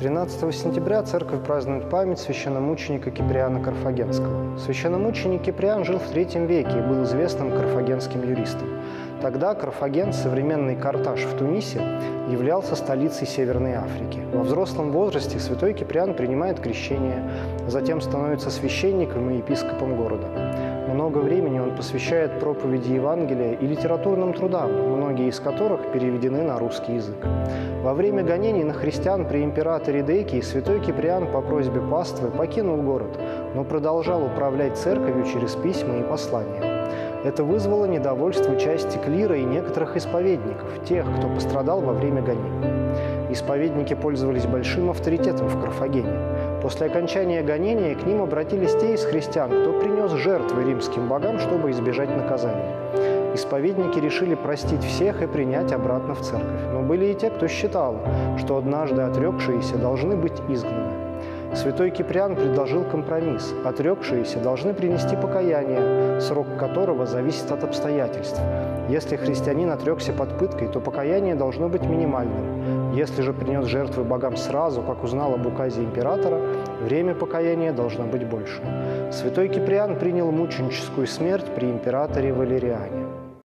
13 сентября церковь празднует память священномученика Киприана Карфагенского. Священномученик Киприан жил в III веке и был известным карфагенским юристом. Тогда Карфаген, современный Картаж в Тунисе, являлся столицей Северной Африки. Во взрослом возрасте святой Киприан принимает крещение, затем становится священником и епископом города. Много времени он посвящает проповеди Евангелия и литературным трудам, многие из которых переведены на русский язык. Во время гонений на христиан при императоре Декии святой Киприан по просьбе паствы покинул город, но продолжал управлять церковью через письма и послания. Это вызвало недовольство части клира и некоторых исповедников, тех, кто пострадал во время гонений. Исповедники пользовались большим авторитетом в Карфагене. После окончания гонения к ним обратились те из христиан, кто принес жертвы римским богам, чтобы избежать наказания. Исповедники решили простить всех и принять обратно в церковь. Но были и те, кто считал, что однажды отрекшиеся должны быть изгнаны. Святой Киприан предложил компромисс. Отрекшиеся должны принести покаяние, срок которого зависит от обстоятельств. Если христианин отрекся под пыткой, то покаяние должно быть минимальным. Если же принес жертвы богам сразу, как узнал об указе императора, время покаяния должно быть больше. Святой Киприан принял мученическую смерть при императоре Валериане.